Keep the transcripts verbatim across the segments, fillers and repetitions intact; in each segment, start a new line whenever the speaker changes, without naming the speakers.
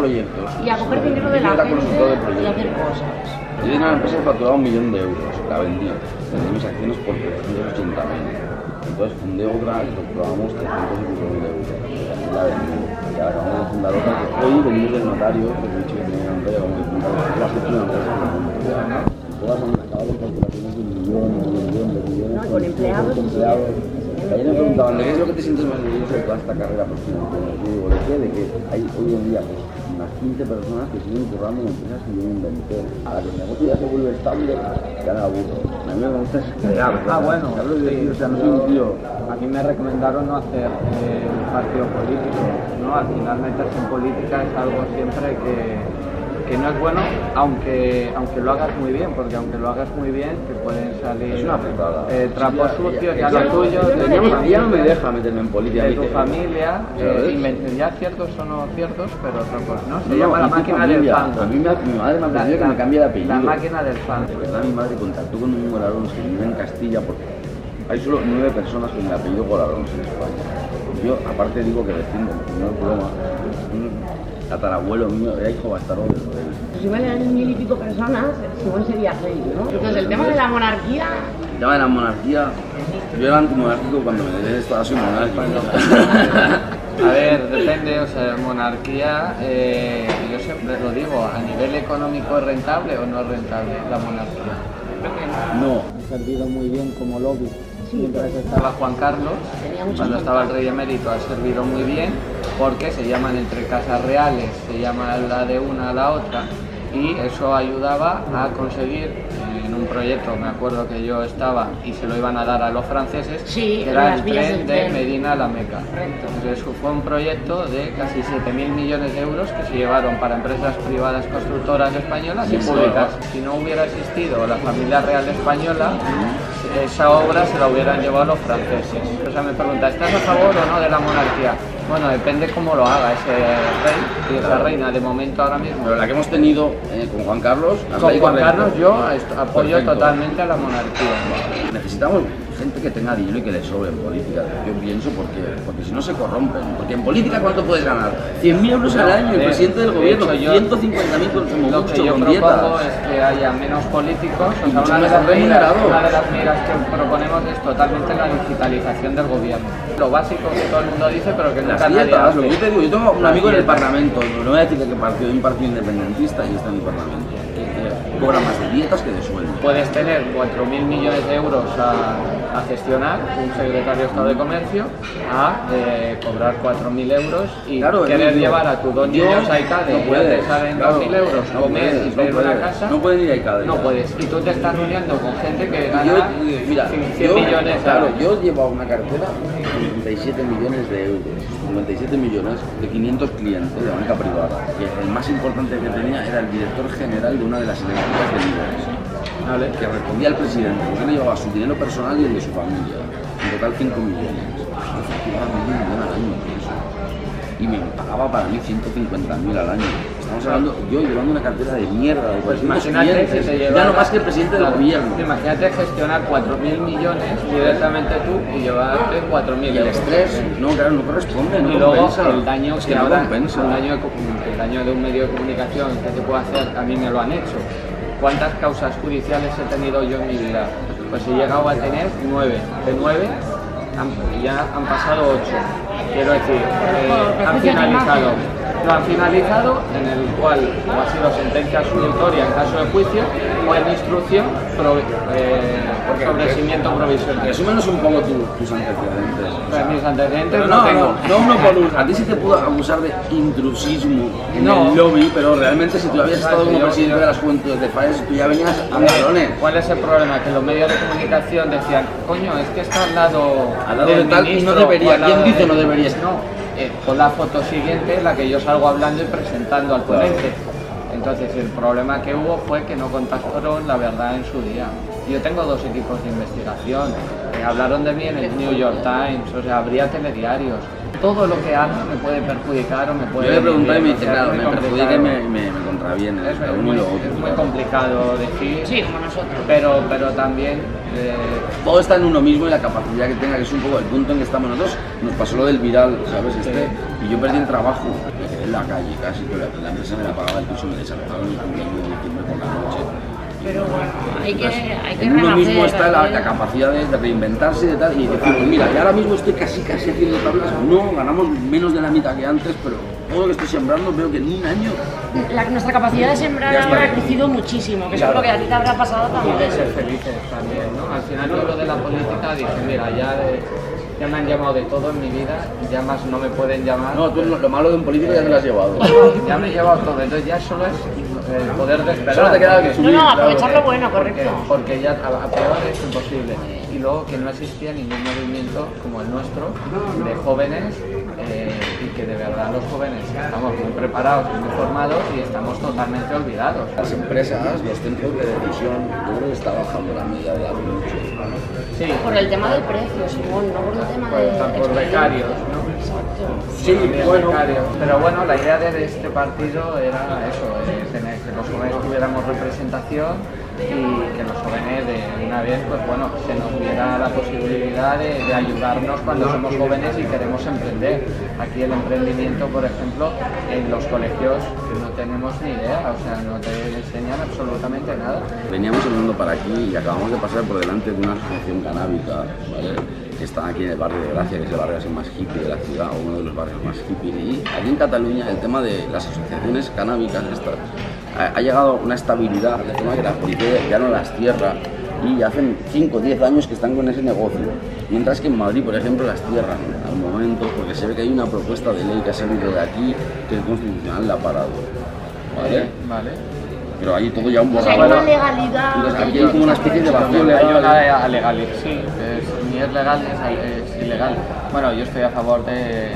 proyectos.
Y a coger dinero de la gente y hacer cosas.
Yo tenía una empresa que facturaba un millón de euros, la vendí, vendí mis acciones por trescientos ochenta mil. Entonces fundé otra que facturábamos trescientos y pico mil euros, y así la vendí. Y ahora acabamos de fundar otra que hoy venimos del notario, porque he dicho que tenía un notario, acabamos de fundar la séptima empresa que fundamos. Todas han acabado con facturaciones de un millón, de un millón, de millones,
no, con empleados.
empleados. Y ahí me preguntaban, ¿de qué es lo que te sientes más orgulloso de toda esta carrera profesional? Yo digo, ¿de qué? De que hay hoy en día pues, unas quince personas que siguen currando en empresas que yo inventé. A la que el negocio ya se vuelve estable, ya me aburro. A mí me gusta crear.
Ah, bueno,
¿sabes?
sí,
O sea, no soy un tío.
a mí me recomendaron no hacer eh, partido político, ¿no? Al final meterse en política es algo siempre que, que no es bueno, aunque, aunque lo hagas muy bien, porque aunque lo hagas muy bien, te pueden salir
Es una putada.
eh, trapos
Sí,
sucios,
ya,
ya,
ya,
lo tuyo,
ya,
de
ya,
tu
ya
familia,
no me deja meterme en política.
de tu familia,
¿sabes?
eh, inven- ya ciertos o no ciertos, pero trapos, ¿no? Se
No,
llama la
y tu
máquina del
familia.
fan.
A mí me, mi madre me ha pedido que me cambie de apellido.
La máquina del fan.
De verdad, mi madre contactó con un Golarons que vive en Castilla porque hay solo nueve personas con el apellido Golarons en España. Yo, aparte, digo que decimos, no es broma, un tatarabuelo mío era hijo bastardo del rey.
Si valen mil y pico personas, Simón sería rey, ¿no? Entonces, el tema de la monarquía.
El tema de la monarquía, yo era antimonárquico cuando me quedé de esto, ahora soy monárquico.
A ver, depende, o sea, monarquía, eh, yo siempre lo digo, ¿a nivel económico es rentable o no es rentable la monarquía?
No.
Ha servido muy bien como lobby.
Sí,
Mientras estaba Juan Carlos,
Tenía muchos
cuando estaba el
contactos.
rey emérito, ha servido muy bien, porque se llaman entre casas reales, se llama la de una a la otra, y eso ayudaba a conseguir, eh, en un proyecto, me acuerdo que yo estaba y se lo iban a dar a los franceses,
Sí,
que era
las
el
vías
tren
del
de
tren.
Medina a la Meca.
Correcto.
Entonces fue un proyecto de casi siete mil millones de euros que se llevaron para empresas privadas constructoras españolas y públicas. Si no hubiera existido la familia real española, esa obra se la hubieran llevado los franceses. O sea, me pregunta, ¿estás a favor o no de la monarquía? Bueno, depende cómo lo haga ese rey y esa
Claro.
reina. De momento ahora mismo,
Pero la que hemos tenido eh, con Juan Carlos...
con
ahí
Juan
correcto.
Carlos yo est- apoyo
Perfecto.
totalmente a la monarquía.
Necesitamos gente que tenga dinero y que le sobre en política. Yo pienso porque, porque si no se corrompen. Porque en política, ¿cuánto puedes ganar? cien mil euros al año, el
De-
presidente del
de
gobierno,
hecho, yo-
ciento cincuenta mil como
Lo que
mucho,
yo
con
propongo
dietas.
es que haya menos políticos, o sea,
mucho
una de,
mejor
las medidas,
remunerado.
una de las medidas que proponemos es totalmente la digitalización del gobierno. Lo básico que todo el mundo dice, pero que
Las
nunca nadie
dietas, lo que
hace.
yo te digo, yo tengo un
Las
amigo en el
dietas.
Parlamento, no voy a decir de qué partido, de un partido independentista y está en el Parlamento, que, que cobra más de dietas que de sueldo.
Puedes tener cuatro mil millones de euros a, a gestionar, un secretario de Estado de Comercio, a eh, cobrar cuatro mil euros y
Claro,
querer
yo-
llevar a tus dos
yo-
niños a ICADE
no
y
puedes,
te salen
claro,
dos mil euros,
no
comer
puedes,
y
no
pedir una
puedes,
casa.
no pueden ir a ICADE.
No puedes. Y tú te estás reuniendo con gente que gana
Yo, mira,
cien
yo,
millones.
claro,
al año.
yo llevaba una cartera de cincuenta y siete millones de euros, cincuenta y siete millones de quinientos clientes de banca privada, que el más importante que tenía era el director general de una de las eléctricas de Libres, ¿vale? Que respondía al presidente, porque él llevaba su dinero personal y el de su familia, en total cinco millones. Yo facturaba medio millón al año por eso. Y me pagaba para mí ciento cincuenta mil al año. Estamos hablando, yo llevando una cartera de mierda, de
Pues
cuatrocientos
imagínate que
clientes,
te
ya
llevara-
no más que el presidente del
Claro,
gobierno.
Imagínate gestionar cuatro mil millones directamente tú y llevarte cuatro mil
Y el
euros.
estrés, no, claro, no corresponde, no
Y luego
compensa.
el daño
es
que,
que no
ahora,
compensa.
el daño, de co- el daño de un medio de comunicación que te puede hacer, a mí me lo han hecho. ¿Cuántas causas judiciales he tenido yo en mi vida? Pues he llegado a tener nueve. De nueve han- ya han pasado ocho. Quiero decir, eh, han finalizado. Lo han finalizado, en el cual o ha sido sentencia absolutoria en caso de juicio o en instrucción pro, eh, por sobreseimiento provisional.
Resúmenos un poco tu- tus antecedentes. o sea,
Mis antecedentes
pero
no,
no,
tengo.
no, no uno por uno. A ti sí te pudo acusar de intrusismo en
No.
el lobby, pero realmente si tú habías estado como
Yo-
presidente
yo-
de las juventudes de FAES, tú ya venías a
A ver,
galones.
¿cuál es el problema? Que los medios de comunicación decían, coño, es que está al lado,
Al lado
del
de tal y no
ministro,
debería.
o al lado
¿Quién dice
de-
no debería?
No, eh, con la foto siguiente en la que yo salgo hablando y presentando al
Claro.
ponente. Entonces el problema que hubo fue que no contactaron la verdad en su día. Yo tengo dos equipos de investigación, eh, hablaron de mí en el New York Times, o sea, habría telediarios. Todo lo que haga me puede perjudicar o me puede...
Yo le pregunté y me
venir bien,
dice,
o sea,
claro,
es
me
muy
perjudica y
complicado.
me, me, me contraviene.
Es,
lo
es
uno
muy,
y lo otro,
es muy
claro.
complicado decir,
Sí, como nosotros.
pero, pero también eh,
Todo está en uno mismo y la capacidad que tenga, que es un poco el punto en que estamos nosotros. Nos pasó lo del viral, ¿sabes? Este, y yo perdí el trabajo. Me quedé en la calle casi, pero la empresa me la pagaba el piso, me desalojaron el cumpleaños de diciembre por la noche.
Pero bueno, hay que, hay que
en uno
renacer,
mismo está la,
¿eh?
la capacidad de, de reinventarse y de tal, y decir, pues mira, y ahora mismo estoy casi casi haciendo tablas, no, ganamos menos de la mitad que antes, pero todo lo que estoy sembrando veo que en un año...
La, nuestra capacidad de sembrar
Ya
ahora
está.
ha crecido muchísimo, que
Claro.
eso es lo que a ti te habrá pasado
Y
también.
de ser felices también, ¿no? Al final yo lo de la política dije, mira, ya, de- ya me han llamado de todo en mi vida, ya más no me pueden llamar.
No, tú lo, lo malo de un político ya te lo has llevado.
Ya me he llevado todo, entonces ya solo es el poder de esperar.
Solo te queda que
No,
subir.
no,
claro.
aprovechar lo bueno,
Porque,
correcto.
porque ya a, a peor es imposible. Y luego que no existía ningún movimiento como el nuestro de jóvenes eh, y que de verdad los jóvenes estamos muy preparados y muy formados y estamos totalmente olvidados.
Las empresas, los centros de decisión, yo creo que está bajando la media de edad mucho.
Sí,
Por el tema del precio, Simón, no por el tema
por,
de...
por becarios, ¿no?
Exacto.
Sí,
También
bueno.
becarios. Pero bueno, la idea de este partido era eso, eh, tener que los jóvenes tuviéramos representación y que los jóvenes de una vez, pues bueno, se nos diera la posibilidad de, de ayudarnos cuando somos jóvenes y queremos emprender. Aquí el emprendimiento, por ejemplo, en los colegios no tenemos ni idea, o sea, no te enseñan absolutamente nada.
Veníamos andando para aquí y acabamos de pasar por delante de una asociación canábica, ¿vale? Que está aquí en el barrio de Gracia, que es el barrio así más hippie de la ciudad, o uno de los barrios más hippies. Y aquí en Cataluña el tema de las asociaciones canábicas estas, ha, ha llegado una estabilidad, el tema que la policía ya no las cierra y hacen cinco o diez años que están con ese negocio. Mientras que en Madrid, por ejemplo, las cierran al momento porque se ve que hay una propuesta de ley que ha salido de aquí que el Constitucional la ha parado. ¿Vale?
Eh, vale.
Pero hay todo ya un
O sea, hay
borrador.
una legalidad...
Entonces,
que
aquí hay como una especie de vacío
Hay
legal.
una legalidad, sí, es- ni es legal ni es, es ilegal. Bueno, yo estoy a favor de, de,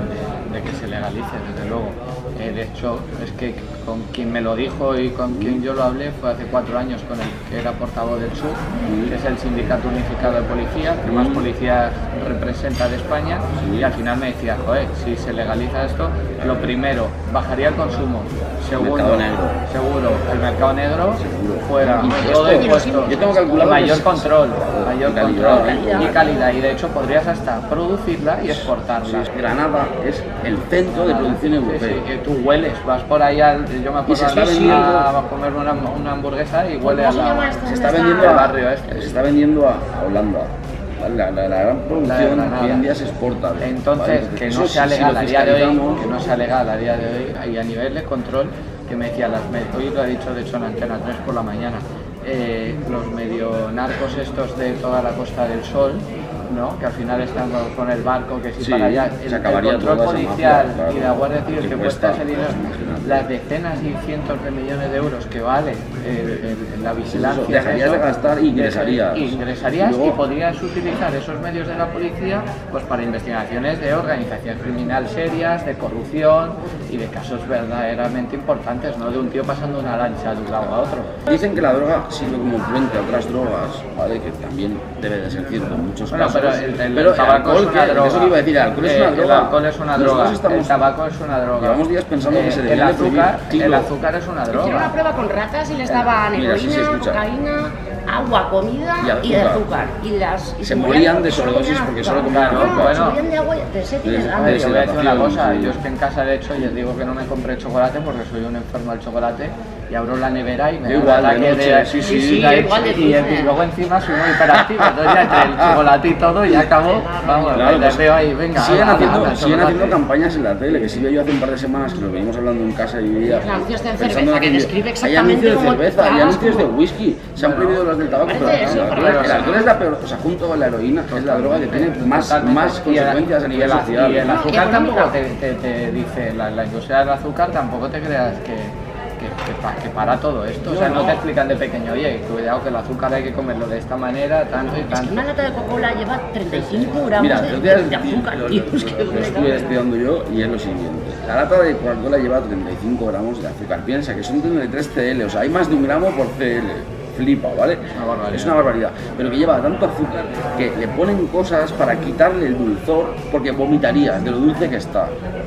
de que se legalice, desde luego. Eh, de hecho, es que con quien me lo dijo y con quien yo lo hablé fue hace cuatro años con el que era portavoz del S U C, que es el Sindicato Unificado de Policía, que más policías representa de España, y al final me decía, joder, si se legaliza esto, lo primero, bajaría el consumo, segundo,
Mercado negro.
seguro, el mercado negro
Seguro.
fuera,
Y
todo
esto-
impuesto,
yo tengo calculado
mayor
que-
control, mayor
y calidad,
control
calidad.
y calidad, y de hecho podrías hasta producirla y exportarla.
Granada es el centro de producción
Sí,
europeo.
sí, que tú hueles, vas por ahí, al, yo me
Y se
acuerdo
está
a,
vendiendo-
a comer una, una hamburguesa y huele
¿Cómo
a
se
la...
llama esto?
Se está
¿Dónde
vendiendo
está?
a,
barrio este.
se está vendiendo a, a Holanda. ¿Vale? La, la- la gran producción
Granada.
hoy en día se exporta. ¿vale?
Entonces, que
Eso
no
sí,
sea
si
legal
lo
a día de hoy,
fiscalizamos-
que no sea legal a día de hoy, y a nivel de control, que me decía, las med- hoy lo he dicho de hecho en Antena tres por la mañana, eh, los medio narcos estos de toda la Costa del Sol, ¿no? Que al final están con, con el barco, que si
Sí,
para allá,
se
el, el
acabaría
control
toda esa
policial
mafia, claro.
y la Guardia Civil
Que
que
cuesta,
cuesta ese dinero,
pues, imagínate.
las decenas y cientos de millones de euros que vale eh, el- la vigilancia,
Eso, dejarías
eso,
de gastar y ingresarías.
ingresarías
Y luego-
y podrías utilizar esos medios de la policía pues para investigaciones de organización criminal serias, de corrupción y de casos verdaderamente importantes, no de un tío pasando una lancha de un lado a otro.
Dicen que la droga sirve como puente a otras drogas, ¿vale? Que también debe de ser cierto en muchos
Bueno,
casos.
pero el, el
Pero el
tabaco
alcohol,
es una
que-
droga.
eso que iba a decir, el alcohol es una
Eh,
droga.
El alcohol es una
Nosotros
droga.
estamos-
El tabaco es una droga.
Llevamos días pensando que se
el
debería de prohibir.
azúcar,
Tío.
el azúcar es una
Hicieron una
droga.
prueba con ratas y les daban
Mira, sí, sí,
heroína,
escucha.
cocaína, agua, comida
Y
y,
azúcar.
de azúcar. Y las, y
Se
morían
morían
porque
de
solo
sobredosis
comían
porque
azúcar.
solo comían
No,
azúcar.
se
Bueno.
morían de agua, de sed y de
De-
hambre.
Yo voy a decir una cosa,
sí.
yo es que en casa de hecho les digo que no me compre chocolate porque soy un enfermo del chocolate y abro la nevera y me
Yo
da un
igual, de
ataque
noche,
de,
sí,
sí,
y,
sí, igual de
y,
dulce.
y luego encima soy muy hiperactivo, entonces ya entre el chocolate y todo ya acabó, vamos,
Claro,
les
pues,
veo ahí, venga,
siguen
ala,
haciendo,
ala,
siguen
chocolate.
haciendo campañas en la tele, que sí vi yo hace un par de semanas que nos venimos hablando en casa y veía.
Los anuncios de
pensando
cerveza,
en
que
aquello.
describe
Hay
exactamente
anuncios de
cómo te
cerveza, hay
tragas,
anuncios de
cómo-
whisky, se han
Bueno,
prohibido los del tabaco,
parece
pero
eso,
el alcohol,
pero
el
eso,
alcohol es la peor, o sea, junto con la heroína, es la droga que tiene más,
Totalmente.
más
Y el-
consecuencias a
y
nivel
el-
social.
Y el
No, y
azúcar
económica.
tampoco te, te, te dice, la, la industria del azúcar tampoco te creas que, que, que, pa- que para todo esto. O sea, no te explican de pequeño, oye, cuidado que el azúcar hay que comerlo de esta manera, tanto y
Es que
tanto.
una lata de Coca-Cola lleva treinta y cinco gramos
Mira,
de,
los días
de azúcar,
lo,
tío.
lo-
Es que
lo
¿dónde
estuve
cabe?
estudiando yo y es lo siguiente. La lata de Coca-Cola lleva treinta y cinco gramos de azúcar. Piensa que son treinta y tres C L, o sea, hay más de un gramo por C L. Flipa, ¿vale?
una barbaridad.
Es una barbaridad. Pero que lleva tanto azúcar que le ponen cosas para quitarle el dulzor porque vomitarías de lo dulce que está.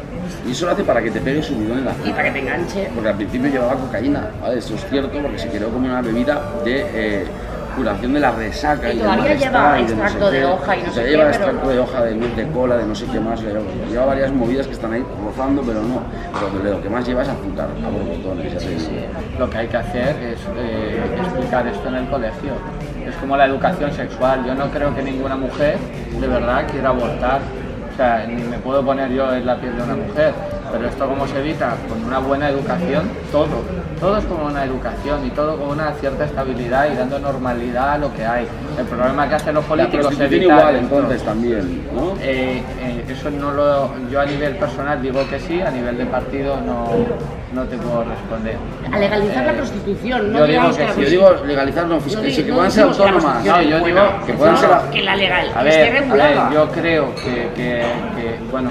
Y eso lo hace para que te pegue subidón en la
Y para que te enganche.
porque al principio llevaba cocaína, ¿vale? Eso es cierto porque se creó como una bebida de eh, curación de la resaca
y
y,
todavía
del
lleva
malestar y de
extracto
no sé
de
qué.
hoja y no
O sea,
sé
lleva
qué,
extracto
pero-
de hoja de nuez de cola, de no sé qué más, lleva, lleva varias movidas que están ahí rozando, pero no. Pero lo que más lleva es azúcar, a borbotones, ya te digo.
Lo que hay que hacer es eh, explicar esto en el colegio. Es como la educación sexual. Yo no creo que ninguna mujer de verdad quiera abortar. O sea, ni me puedo poner yo en la piel de una mujer. Pero esto cómo se evita, con una buena educación, todo. Todo es como una educación y todo con una cierta estabilidad y dando normalidad a lo que hay. El problema que hacen los
La
políticos es
prostitución
evitar
igual,
esto.
entonces, también, ¿no?
Eh, eh, eso no lo, yo a nivel personal digo que sí, a nivel de partido no, no te puedo responder.
A legalizar la
Eh,
prostitución, no
yo digo
digamos
que
que la
sí.
Yo
prostitución...
digo legalizar, no, fiscal,
No
sí,
di-
que
no
puedan ser
decimos que la
autónomas.
No, yo digo
que puedan
no,
ser...
que la legal,
A
que esté
ver, a ver,
regulada.
yo creo que, que, que bueno,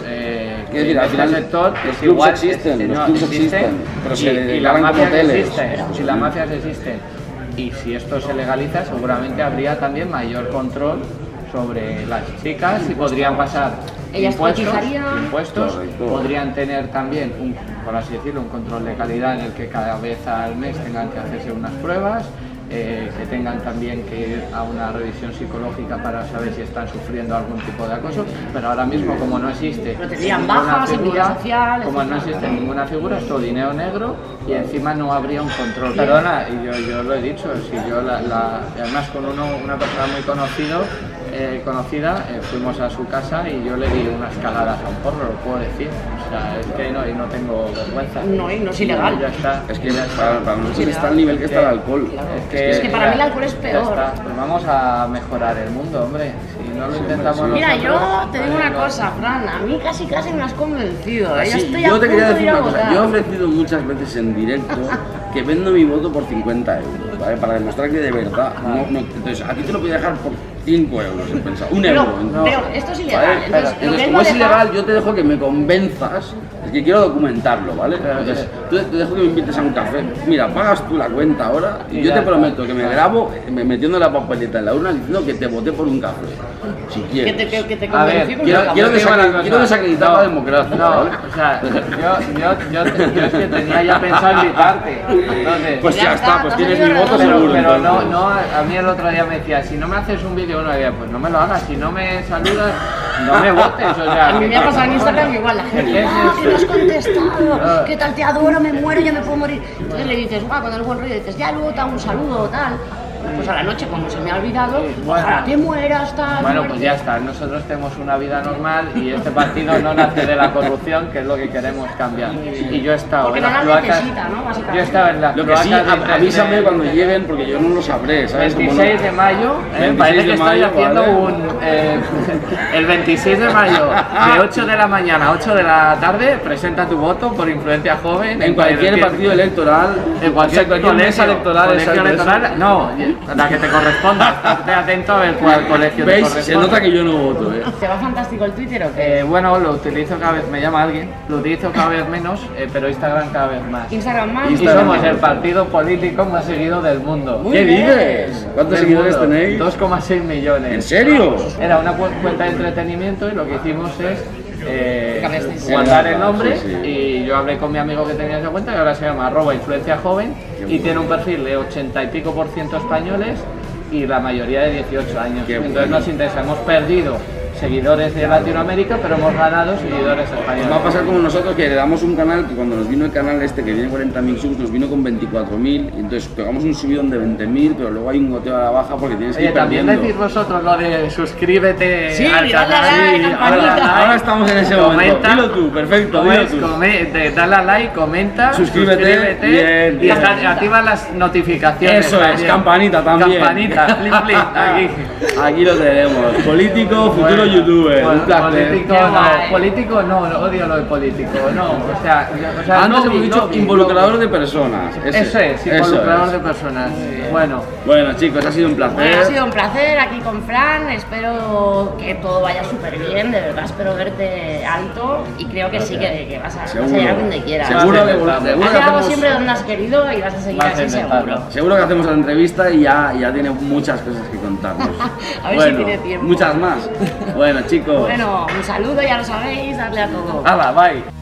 eh,
Quiero decir,
en
al
este
final
sector
los
es
clubs
igual,
existen,
es-
los
no,
clubs
existen,
existen, pero
y,
se
y las
declaran como
mafias
hoteles.
existen, si las mafias existen y si esto se legaliza, seguramente habría también mayor control sobre las chicas y podrían pasar
Ellas
impuestos,
cotizarían.
impuestos
Correcto.
podrían tener también, un, por así decirlo, un control de calidad en el que cada vez al mes tengan que hacerse unas pruebas, eh, que tengan también que ir a una revisión psicológica para saber si están sufriendo algún tipo de acoso, pero ahora mismo como no existe
Pero tendrían
ninguna
bajas, seguridad social,
como no
etcétera.
existe ninguna figura, es todo dinero negro y encima no habría un control. Perdona, y yo, yo lo he dicho, si yo la, la- además con uno, una persona muy conocido, eh, conocida, eh, fuimos a su casa y yo le di unas caladas a un porro, lo puedo decir. O sea, es que no, y no tengo vergüenza.
No, y no es ilegal.
Ya está.
Es que
ya
para, para nosotros está al nivel que está el alcohol.
Es que para mí el alcohol es
ya
peor.
está. Pues vamos a mejorar el mundo, hombre. Si no lo intentamos
hombre, sí.
Mira, yo
nosotros,
te digo una
no.
cosa, Fran, a mí casi casi me has convencido. ¿eh? Yo
Sí,
estoy
yo
a
te
punto
quería
de
decir
ir a
una cosa.
votar.
Yo he ofrecido muchas veces en directo que vendo mi voto por cincuenta euros, ¿vale? Para demostrar que de verdad no, no- entonces aquí te lo voy a dejar por cinco euros, he pensado. Un
Pero,
euro.
no.
pero esto es ilegal.
¿Vale?
Entonces, lo que
Entonces,
él
como
va a
es
dejar-
ilegal, yo te dejo que me convenzas, es que quiero documentarlo, ¿vale? Entonces, tú- te dejo que me invites a un café. Mira, pagas tú la cuenta ahora y
Y
yo
ya
te
está.
prometo que me grabo eh, me- metiendo la papeleta en la urna diciendo que te voté por un café. Si
que
quieres.
te, que, que te
A ver,
convencí con
quiero-
una
quiero
café.
Te digo una
desacre-
cosa.
quiero desacreditar
No,
la democracia,
No,
¿vale?
o sea, yo, yo, yo, yo es que tenía ya pensado invitarte. Entonces,
Pues
Ya
ya
está,
está, pues
te has
tienes
salido
mi voto
redondo.
seguro.
pero no,
entonces.
no, a mí el otro día me decía, si no me haces un vídeo, uno decía, pues no me lo hagas, si no me saludas, no me votes. O sea,
A mí
que-
me ha pasado en Instagram igual, la
¿Qué
gente,
es
ah, que no has
eso?
contestado,
Ah.
qué tal, te adoro, me muero, ya me puedo morir. Entonces le dices, guau, con el buen rollo, dices, ya luego te hago un saludo, tal. Pues a la noche, como se me ha olvidado,
Sí, bueno.
ojalá te mueras, tal.
Bueno,
muerte.
pues ya está, nosotros tenemos una vida normal y este partido no nace de la corrupción, que es lo que queremos cambiar. Y yo he estado
Porque
en
no
las
la
cloacas,
necesita, ¿no? Básicamente.
yo he estado en las
Lo que sí,
cloacas
a-
desde-
avísame cuando lleguen porque yo no lo sabré, ¿sabes? Como no-
veintiséis de mayo, eh,
veintiséis
parece que
de
estoy
mayo,
haciendo
vale.
un... eh, el veintiséis de mayo, de ocho de la mañana a ocho de la tarde, presenta tu voto por influencia joven.
En cualquier partido electoral,
En cualquier,
o sea, cualquier mesa
colegio,
electoral,
colegio
exacto,
electoral,
eso.
no, la que te corresponda. Estate atento a ver cuál colegio te
¿Veis?
corresponde.
Se nota que yo no voto, ¿eh?
¿Te va fantástico el Twitter o qué?
Eh, bueno, lo utilizo cada vez, me llama alguien, lo utilizo cada vez menos, eh, pero Instagram cada vez más.
Instagram más.
Y
Instagram
somos
más.
el partido político más seguido del mundo.
Muy
¿Qué
bien.
dices? ¿Cuántos
Del
seguidores
mundo.
tenéis?
dos coma seis millones.
¿En serio?
Era una cu- cuenta de entretenimiento y lo que hicimos es eh,
Cambiasteis.
guardar el nombre
Sí, sí.
y yo hablé con mi amigo que tenía esa cuenta y ahora se llama arroba influencia joven
Qué
y
bueno.
tiene un perfil de ochenta y pico por ciento españoles y la mayoría de dieciocho años.
Qué
Entonces
bueno.
nos interesa, hemos perdido seguidores de Latinoamérica, pero hemos ganado seguidores
Nos
españoles.
va a pasar como nosotros que heredamos un canal que cuando nos vino el canal este que tiene cuarenta mil subs nos vino con veinticuatro mil y entonces pegamos un subidón de veinte mil pero luego hay un goteo a la baja porque tienes que
Oye,
ir
también
perdiendo.
decís vosotros lo de suscríbete
Sí,
al
dale a
canal.
like,
Sí,
campanita.
dale a like,
Ahora estamos en ese momento.
comenta,
Dilo tú, perfecto, dilo tú.
come- te- dale a like, comenta,
Suscríbete, bien,
y
bien.
acti- activa las notificaciones.
Eso es,
también.
campanita también.
Campanita, flip, flip, aquí.
Aquí lo tenemos. Político, futuro
Bueno,
youtuber.
bueno,
Un placer.
Político
Qué
no,
guay.
político no, no, odio lo de político, no, o sea, o sea
Antes
no
hemos
vi,
dicho
no vi,
involucrador
no vi.
de personas. Ese,
Eso es,
eso
involucrador
es.
de personas. Bueno,
Bueno chicos, ha sido un placer.
Bueno, ha sido un placer aquí con Fran, espero que todo vaya súper bien, de verdad espero verte alto y creo que sí, que, que vas, a, vas a
Seguro.
llegar donde quieras.
Seguro que, seguro
Has
que
llegado
hacemos,
siempre donde has querido y vas a seguir
Vas a
así
intentarlo.
seguro.
seguro que hacemos la entrevista y ya, ya tiene muchas cosas que contarnos.
A ver si
bueno,
tiene tiempo.
muchas más. Bueno chicos.
Bueno, un saludo, ya lo sabéis, darle a todo.
hala, bye.